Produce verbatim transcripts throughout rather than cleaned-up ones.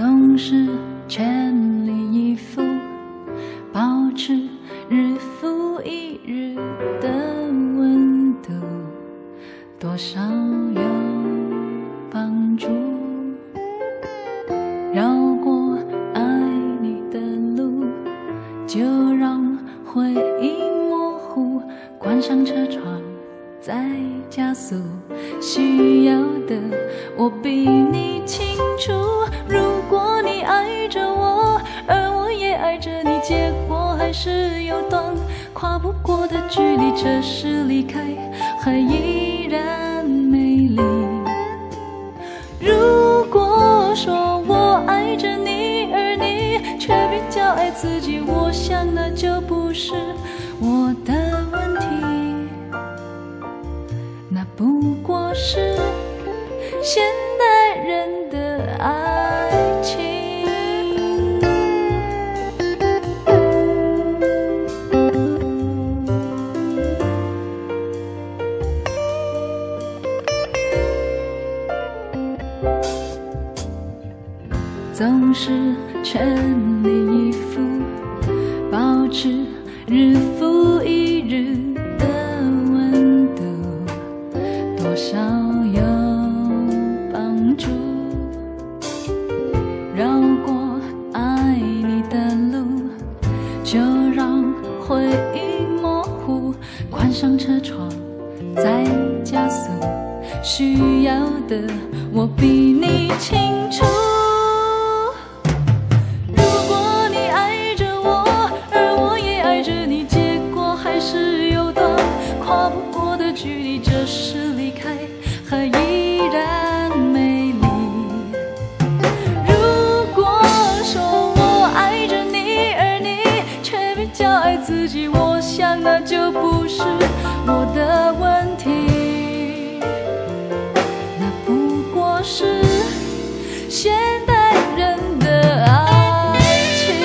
总是全力以赴，保持日复一日的温度，多少有帮助。绕过爱你的路，就让回忆模糊，关上车窗再加速，需要的我比你清楚。如果你爱着我，而我也爱着你，结果还是有段跨不过的距离，这时离开还依然美丽。如果说我爱着你，而你却比较爱自己，我想那就不是我的问题，那不过是现代人的爱情。总是全力以赴，保持日复一日的温度，多少有帮助。绕过爱你的路，就让回忆模糊，关上车窗再加速，需要的我比你清楚。跨不过的距离，这时离开还依然美丽。如果说我爱着你，而你却比较爱自己，我想那就不是我的问题，那不过是现代人的爱情。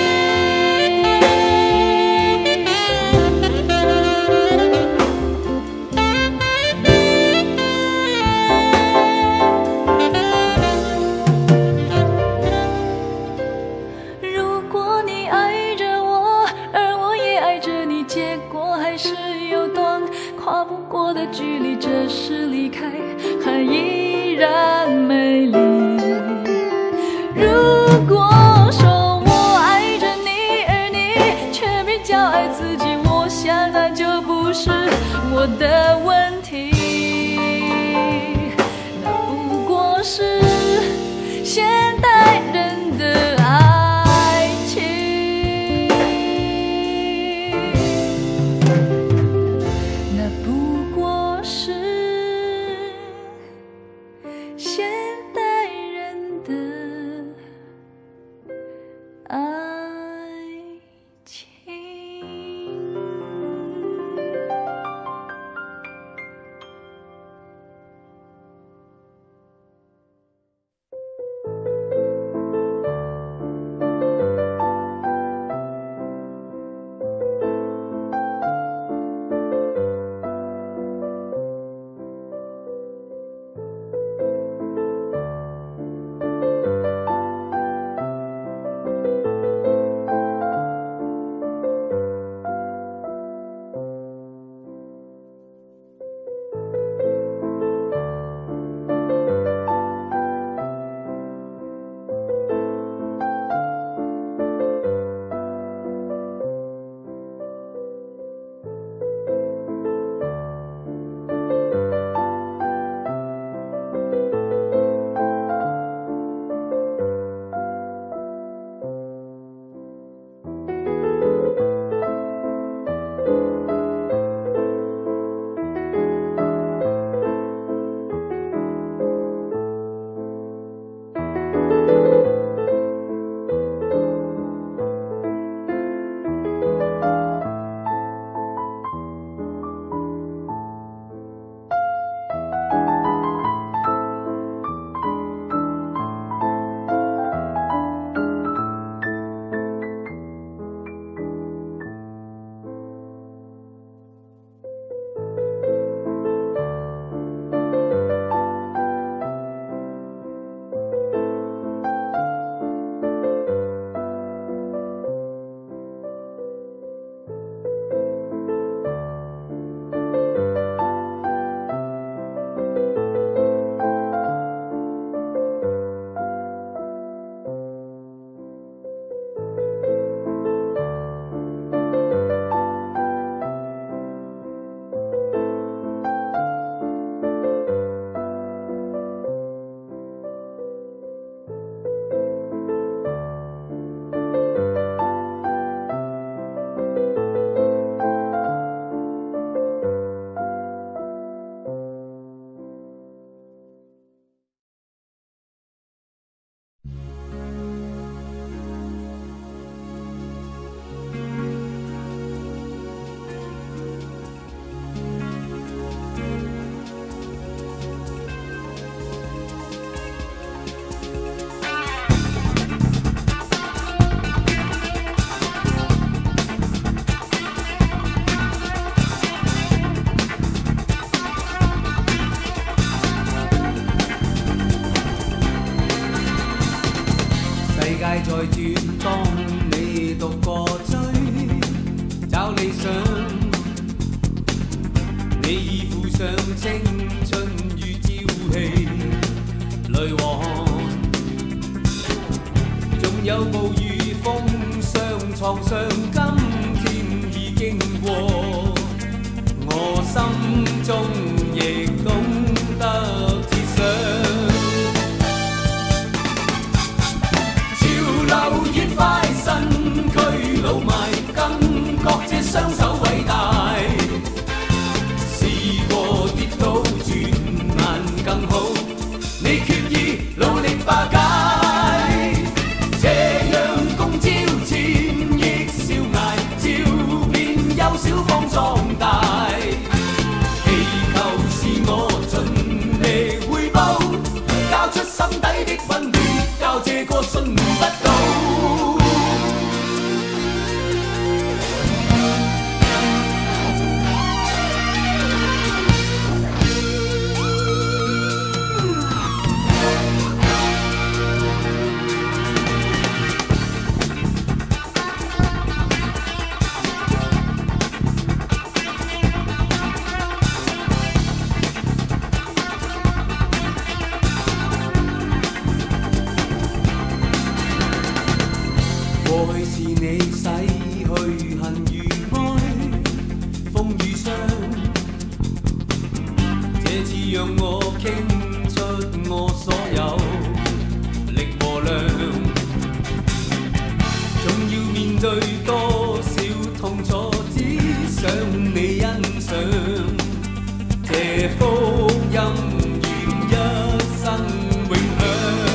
结果还是有段跨不过的距离，这时离开还依然美丽。如果说我爱着你，而你却比较爱自己，我想那就不是我的问题，那不过是现代人的爱情。现代人的爱情。 轉，當你獨個追找理想，你已負上青春與朝氣淚往，仲有暴雨風霜創傷，今天已經過，我心中亦懂得設想。越快身軀老邁，更覺這雙手偉大。試過跌倒轉眼更好，你決意努力化解。這樣共朝千億笑捱，照遍幼小方壯大。祈求是我盡力回報，交出心底的溫暖，交這個信念不到。過去是你洗去恨與愛，風與霜，這次讓我傾出我所有力和量，仲要面對多少痛楚，只想你欣賞，這福音願一生永響。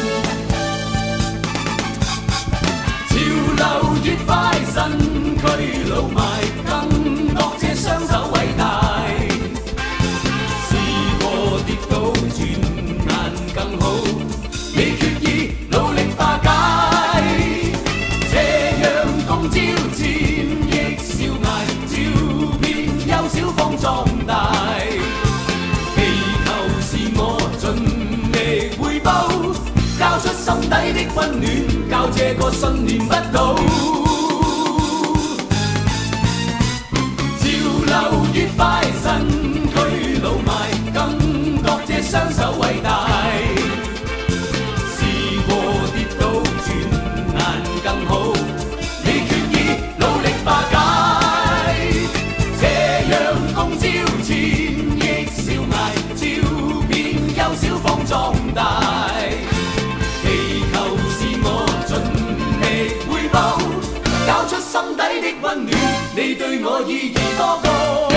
越快身軀老邁，更覺這雙手偉大。試過跌倒轉眼更好，你決意努力化解。這樣共朝千億笑捱，照遍幼小方壯大。祈求是我盡力回報，交出心底的溫暖，教這個信念不倒。越快身軀老邁，更覺這雙手偉大。試過跌倒轉眼更好，你決意努力化解。這樣共朝千億笑捱，照遍幼小方壯大。祈求是我盡力回報，交出心底的溫暖，你對我意義多高。